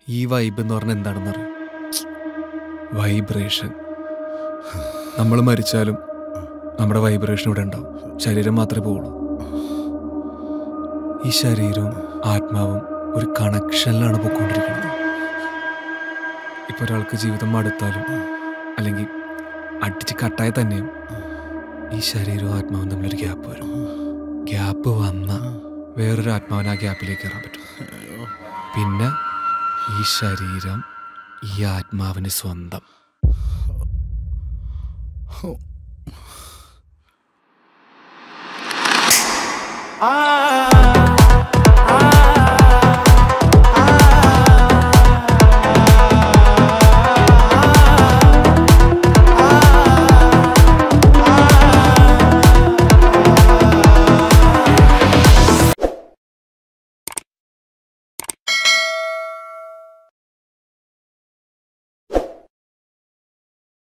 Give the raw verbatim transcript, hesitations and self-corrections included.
ഈ വൈബ് എന്ന് പറഞ്ഞാൽ എന്താണെന്നറിയാം? വൈബ്രേഷൻ. നമ്മൾ മരിച്ചാലും നമ്മുടെ വൈബ്രേഷൻ ഇവിടെ ഉണ്ടാവും, ശരീരം മാത്രമേ പോവുള്ളൂ. ഈ ശരീരവും ആത്മാവും ഒരു കണക്ഷനിലാണ് പോയിക്കൊണ്ടിരിക്കുന്നത്. ഇപ്പോൾ ഒരാൾക്ക് ജീവിതം മടുത്താലും അല്ലെങ്കിൽ അടിച്ച് കട്ടായ തന്നെയും ഈ ശരീരവും ആത്മാവും തമ്മിലൊരു ഗ്യാപ്പ് വരും. ഗ്യാപ്പ് വന്നാൽ വേറൊരു ആത്മാവിന് ആ ഗ്യാപ്പിലേക്ക് കയറാൻ പറ്റും. പിന്നെ ഈ ശരീരം ഈ ആത്മാവിന് സ്വന്തം. Ah